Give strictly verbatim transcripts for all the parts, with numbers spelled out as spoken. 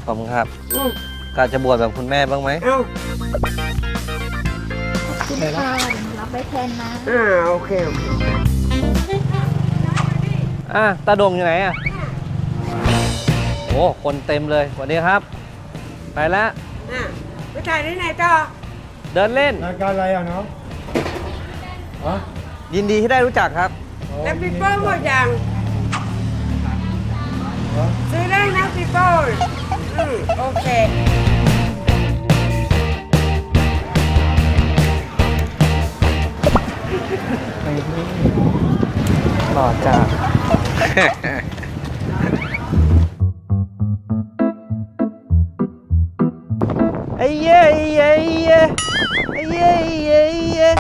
อบคุณครับกะจะบวชแบบคุณแม่บ้างไหมเอ้าคุณค่ะรับไว้แทนนะอ่าโอเคโอเคอ่ะตาดงอยู่ไหนอ่ะโอ้คนเต็มเลยสวัสดีครับไปแล้วอ่ะไปถ่ายที่ไหนต่อเดินเล่นรายการอะไรอ่ะน้องฮะยินดีที่ได้รู้จักครับแล้วปีโป้หมดยังซื้อได้นะปีโป้อืมโอเคหล่อจ้าไอ้เย่ไอ้เย่ไอ้เย่ไอ้เย่ไอ้เย่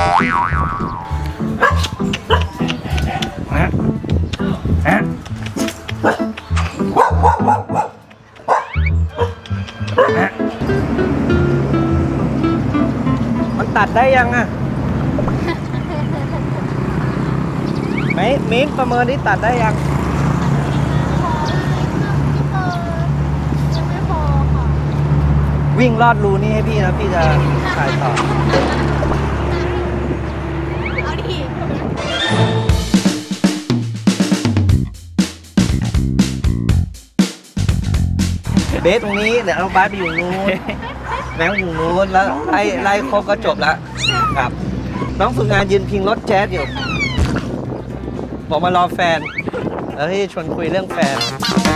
นะนะมันตัดได้ยังอ่ะไม่มิ้นประเมินที่ตัดได้ยังยังไม่พอค่ะวิ่งลอดรูนี่ให้พี่นะพี่จะถ่ายต่อเอาดิเบสตรงนี้เดี๋ยวเอาบาสไปอยู่นู้นแบงค์อยู่นู้นแล้วไล่ไล่ครบก็จบแล้วครับน้องฝึกงานยืนพิงรถแจ๊สอยู่บอกมารอแฟนแล้วที่ชวนคุยเรื่องแฟน